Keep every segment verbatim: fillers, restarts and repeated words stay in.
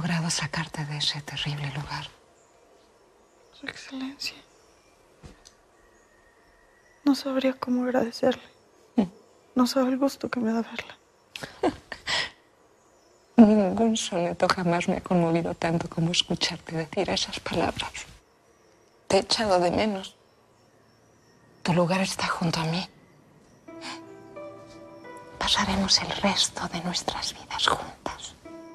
logrado sacarte de ese terrible lugar. Su Excelencia, no sabría cómo agradecerle. No sabe el gusto que me da verla. Ningún soneto jamás me ha conmovido tanto como escucharte decir esas palabras. Te he echado de menos. Tu lugar está junto a mí. Pasaremos el resto de nuestras vidas juntas.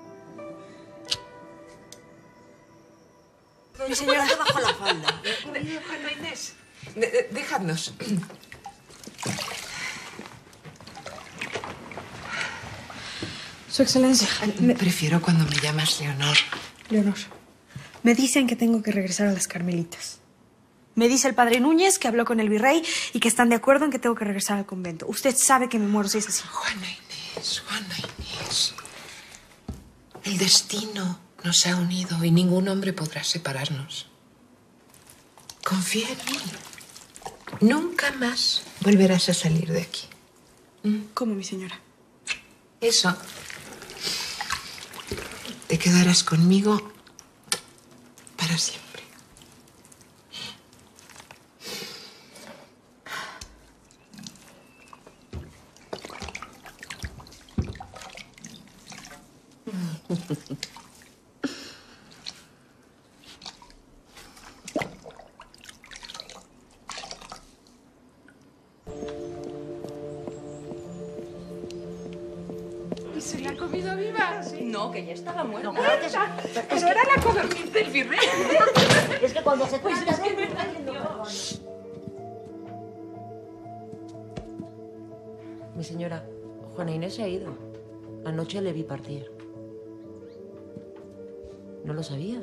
Mi señora, te bajo la falda. Juana Inés, de, de, dejadnos. Su Excelencia. Me... Prefiero cuando me llamas Leonor. Leonor, me dicen que tengo que regresar a las Carmelitas. Me dice el padre Núñez que habló con el virrey y que están de acuerdo en que tengo que regresar al convento. Usted sabe que me muero si es así. Juana Inés, Juana Inés. El destino nos ha unido y ningún hombre podrá separarnos. Confía en mí. Nunca más volverás a salir de aquí. ¿Mm? ¿Cómo, mi señora? Eso. Te quedarás conmigo para siempre. ¿Y se la ha comido viva? No, que ya estaba muerta. No, claro que sí. Pero, Pero era la codorniz del virrey. Es que cuando se cuenta... Es que me está haciendo... Mi señora, Juana Inés se ha ido. Anoche le vi partir. ¿No lo sabía?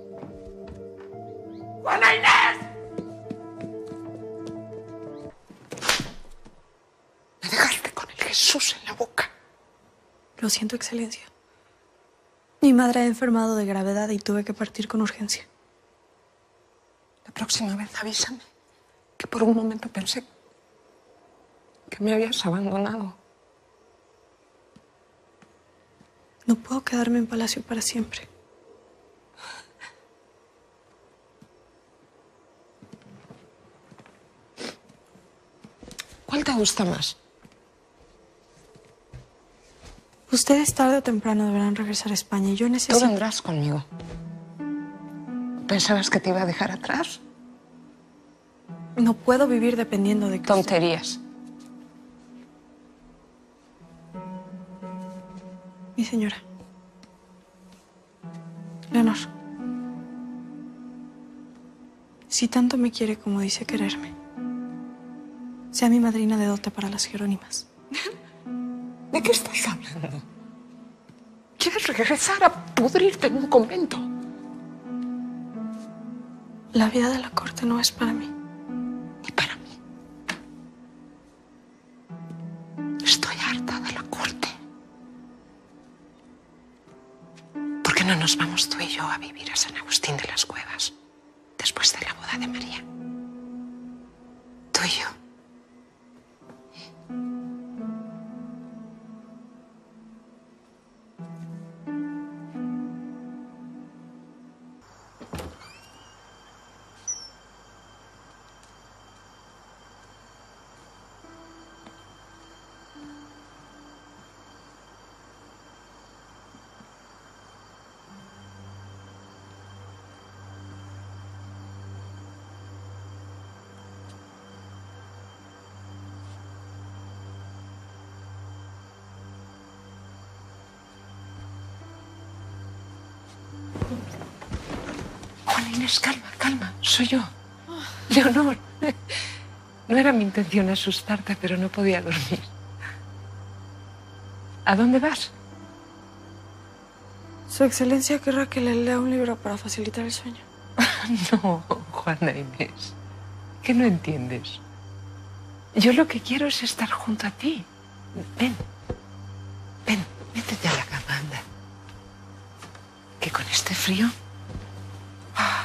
¡Juana Inés! Me dejaste con el Jesús en la boca. Lo siento, Excelencia. Mi madre ha enfermado de gravedad y tuve que partir con urgencia. La próxima vez avísame, que por un momento pensé que me habías abandonado. No puedo quedarme en palacio para siempre. ¿Cuál te gusta más? Ustedes tarde o temprano deberán regresar a España y yo necesito... Tú vendrás conmigo. ¿Pensabas que te iba a dejar atrás? No puedo vivir dependiendo de que Tonterías. usted... Mi señora. Leonor. Si tanto me quiere como dice quererme, sea mi madrina de dote para las Jerónimas. ¿De qué estás hablando? ¿Quieres regresar a pudrirte en un convento? La vida de la corte no es para mí. Ni para mí. Estoy harta de la corte. ¿Por qué no nos vamos tú y yo a vivir a San Agustín de las Cuevas después de la boda de María? Tú y yo. Juana Inés, calma, calma. Soy yo. Leonor. No era mi intención asustarte, pero no podía dormir. ¿A dónde vas? Su Excelencia querrá que le lea un libro para facilitar el sueño. No, Juana Inés. ¿Qué no entiendes? Yo lo que quiero es estar junto a ti. Ven. Ven, métete a la cama, anda. Que con este frío... Ah.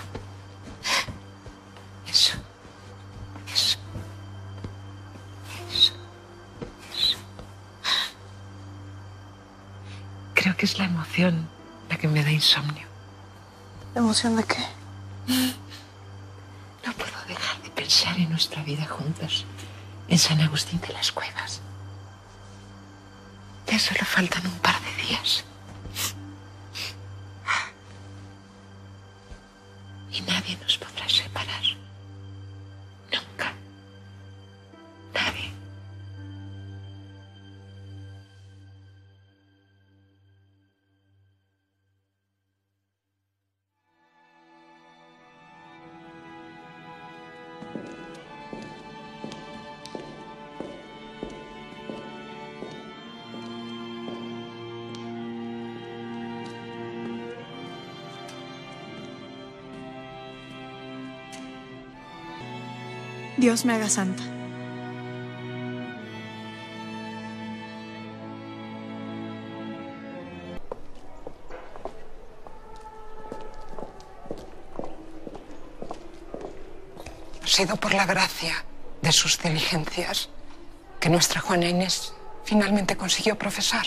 Eso. Eso. Eso. Eso. Creo que es la emoción la que me da insomnio. ¿Emoción de qué? No puedo dejar de pensar en nuestra vida juntos, en San Agustín de las Cuevas. Ya solo faltan un par de días. Y nadie nos podrá separar. Nunca. Nadie. Dios me haga santa. Ha sido por la gracia de sus diligencias que nuestra Juana Inés finalmente consiguió profesar.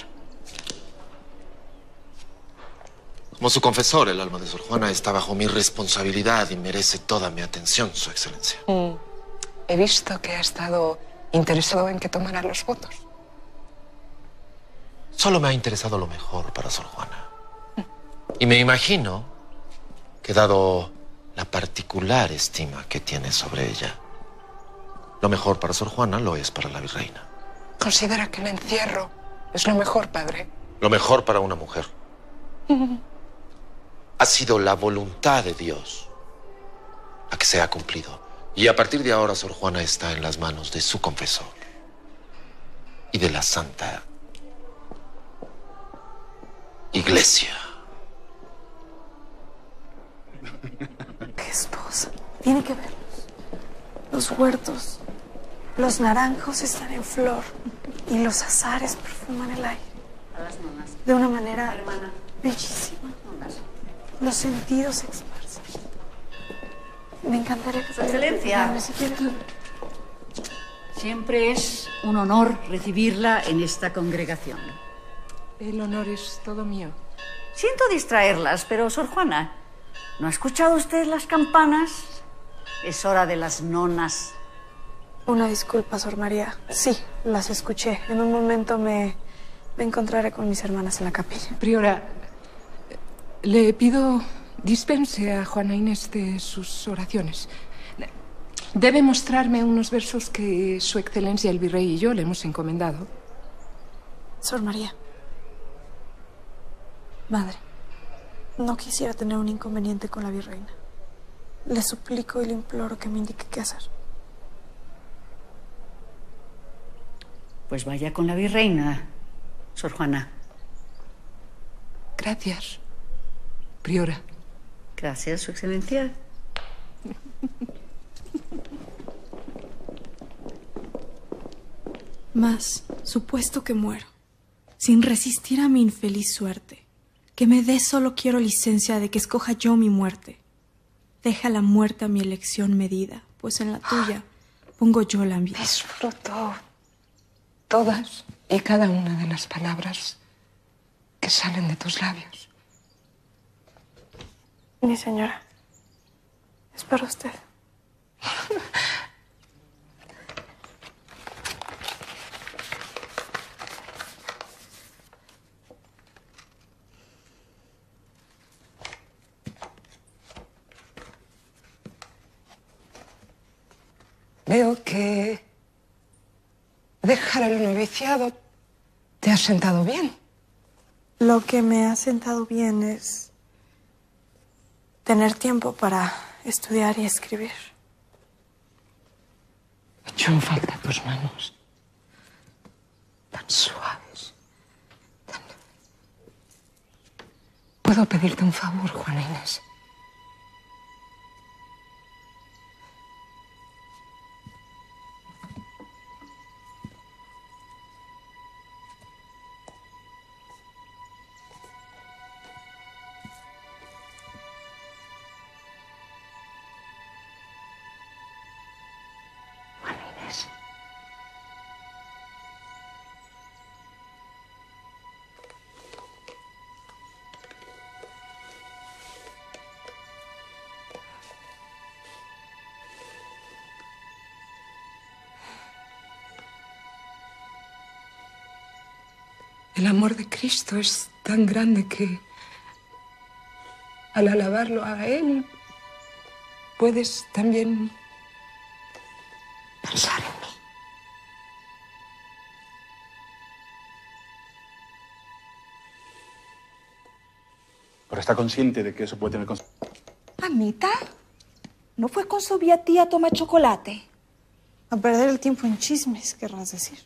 Como su confesor, el alma de Sor Juana está bajo mi responsabilidad y merece toda mi atención, Su Excelencia. Mm. He visto que ha estado interesado en que tomara los votos. Solo me ha interesado lo mejor para Sor Juana. Y me imagino que, dado la particular estima que tiene sobre ella, lo mejor para Sor Juana lo es para la virreina. ¿Considera que el encierro es lo mejor, padre? Lo mejor para una mujer. Ha sido la voluntad de Dios la que se ha cumplido. Y a partir de ahora, Sor Juana está en las manos de su confesor y de la Santa Iglesia. Qué esposa. Tiene que verlos. Los huertos, los naranjos están en flor y los azares perfuman el aire. De una manera bellísima. Los sentidos se esparcen. Me encantaría que... Su Excelencia. Si quiere. Siempre es un honor recibirla en esta congregación. El honor es todo mío. Siento distraerlas, pero, Sor Juana, ¿no ha escuchado usted las campanas? Es hora de las nonas. Una disculpa, Sor María. Sí, las escuché. En un momento me, me encontraré con mis hermanas en la capilla. Priora, le pido dispense a Juana Inés de sus oraciones. Debe mostrarme unos versos que Su Excelencia el Virrey y yo le hemos encomendado. Sor María. Madre, no quisiera tener un inconveniente con la virreina. Le suplico y le imploro que me indique qué hacer. Pues vaya con la virreina, Sor Juana. Gracias, Priora. Gracias, Su Excelencia. Mas, supuesto que muero, sin resistir a mi infeliz suerte, que me dé solo quiero licencia de que escoja yo mi muerte. Deja la muerte a mi elección medida, pues en la tuya pongo yo la vida. Disfruto todas y cada una de las palabras que salen de tus labios. Mi señora, es para usted. Veo que dejar el noviciado te ha sentado bien. Lo que me ha sentado bien es tener tiempo para estudiar y escribir. Echo en falta tus manos, tan suaves, tan... ¿Puedo pedirte un favor, Juana Inés? El amor de Cristo es tan grande que al alabarlo a Él puedes también pensar en mí. Pero está consciente de que eso puede tener consecuencias. Anita, ¿no fue con su tía a tomar chocolate? A perder el tiempo en chismes, querrás decir.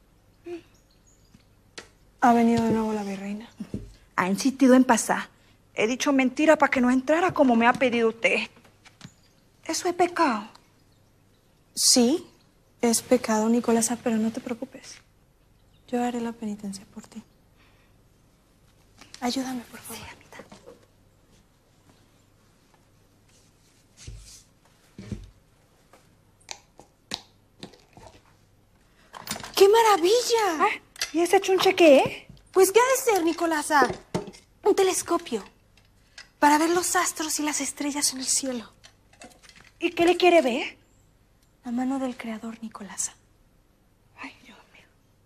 Ha venido de nuevo la virreina. Ha insistido en pasar. He dicho mentira para que no entrara como me ha pedido usted. ¿Eso es pecado? Sí, es pecado, Nicolasa, pero no te preocupes. Yo haré la penitencia por ti. Ayúdame, por favor. Sí, Anita. ¡Qué maravilla! ¿Ah? ¿Y ese chunche qué es? Pues, ¿qué ha de ser, Nicolasa? Un telescopio. Para ver los astros y las estrellas en el cielo. ¿Y qué le quiere ver? La mano del creador, Nicolasa. Ay, Dios mío.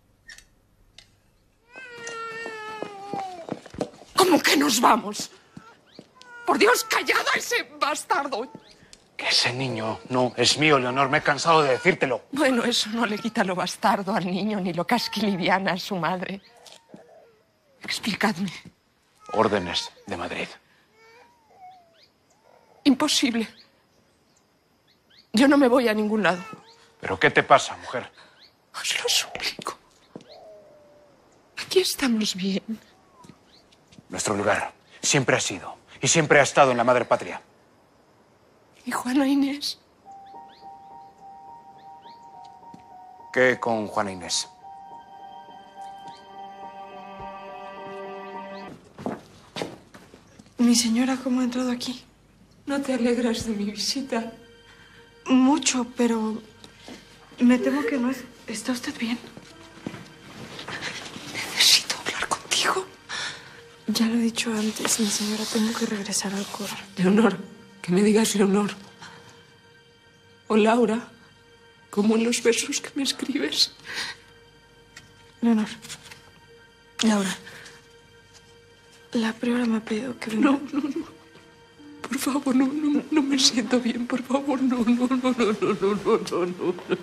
¿Cómo que nos vamos? Por Dios, callada ese bastardo. Que ese niño no es mío, Leonor. Me he cansado de decírtelo. Bueno, eso no le quita lo bastardo al niño ni lo casquiliviana a su madre. Explicadme. Órdenes de Madrid. Imposible. Yo no me voy a ningún lado. ¿Pero qué te pasa, mujer? Os lo suplico. Aquí estamos bien. Nuestro lugar siempre ha sido y siempre ha estado en la madre patria. ¿Y Juana Inés? ¿Qué con Juana Inés? Mi señora, ¿cómo ha entrado aquí? ¿No te alegras de mi visita? Mucho, pero me temo que no es... ¿Está usted bien? Necesito hablar contigo. Ya lo he dicho antes, mi señora, tengo que regresar al coro. Leonor, que me digas Leonor. O Laura, como en los versos que me escribes. Leonor. Laura. La priora me ha pedido que venga. No, no, no. Por favor, no, no, no me siento bien, por favor, no, no, no, no, no, no, no, no, no.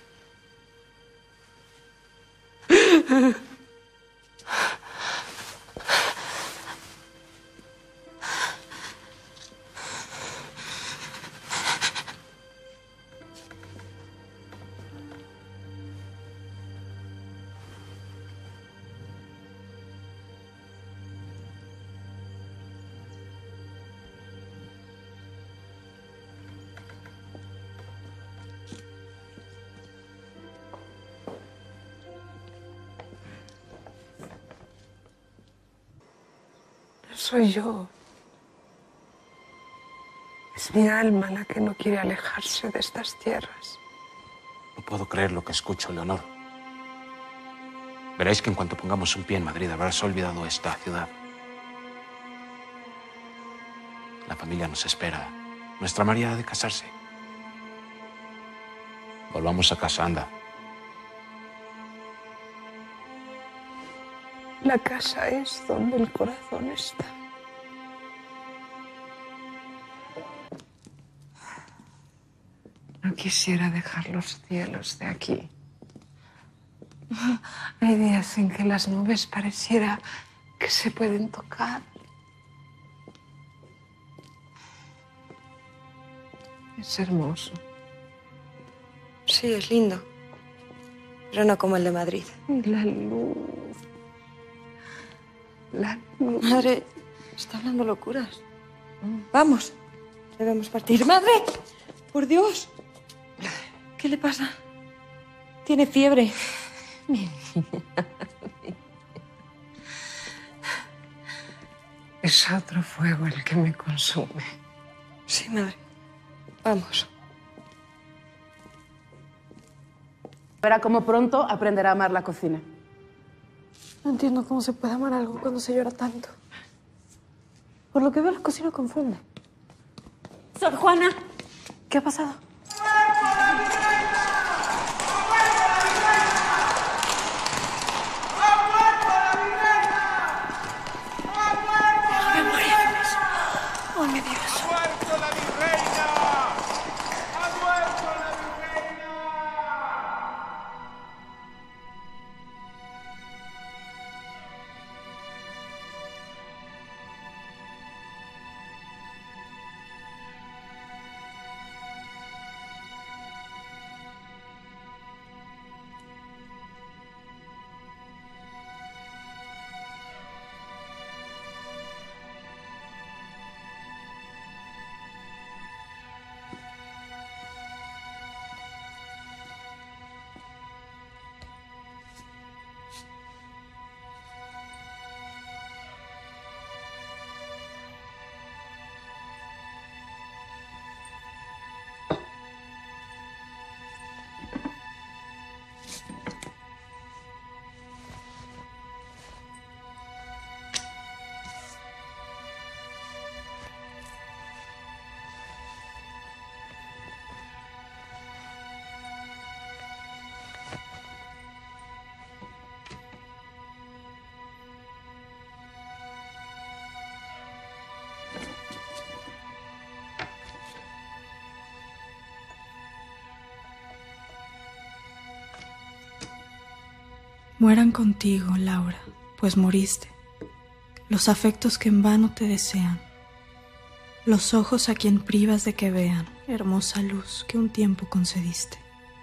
Soy yo. Es mi alma la que no quiere alejarse de estas tierras. No puedo creer lo que escucho, Leonor. Veréis que en cuanto pongamos un pie en Madrid habrás olvidado esta ciudad. La familia nos espera. Nuestra María ha de casarse. Volvamos a casa, anda. La casa es donde el corazón está. No quisiera dejar los cielos de aquí. Hay días en que las nubes pareciera que se pueden tocar. Es hermoso. Sí, es lindo. Pero no como el de Madrid. Y la luz. La luz. Madre, está hablando locuras. Vamos, debemos partir. ¡Madre! ¡Por Dios! ¿Qué le pasa? Tiene fiebre. Mi niña. Es otro fuego el que me consume. Sí, madre. Vamos. Verá cómo pronto aprenderá a amar la cocina. No entiendo cómo se puede amar algo cuando se llora tanto. Por lo que veo, la cocina confunde. Sor Juana. ¿Qué ha pasado? Mueran contigo, Laura, pues moriste, los afectos que en vano te desean, los ojos a quien privas de que vean hermosa luz que un tiempo concediste.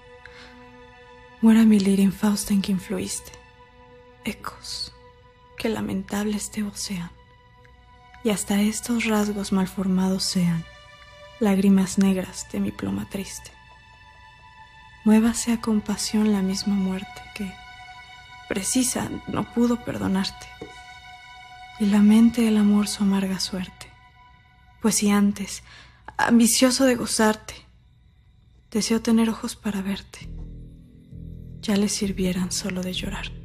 Muera mi lira infausta en que influiste, ecos que lamentables te vocean, y hasta estos rasgos malformados sean lágrimas negras de mi pluma triste. Muévase a compasión la misma muerte que, precisa, no pudo perdonarte, y lamente el amor su amarga suerte, pues si antes, ambicioso de gozarte, deseo tener ojos para verte, ya le sirvieran solo de llorarte.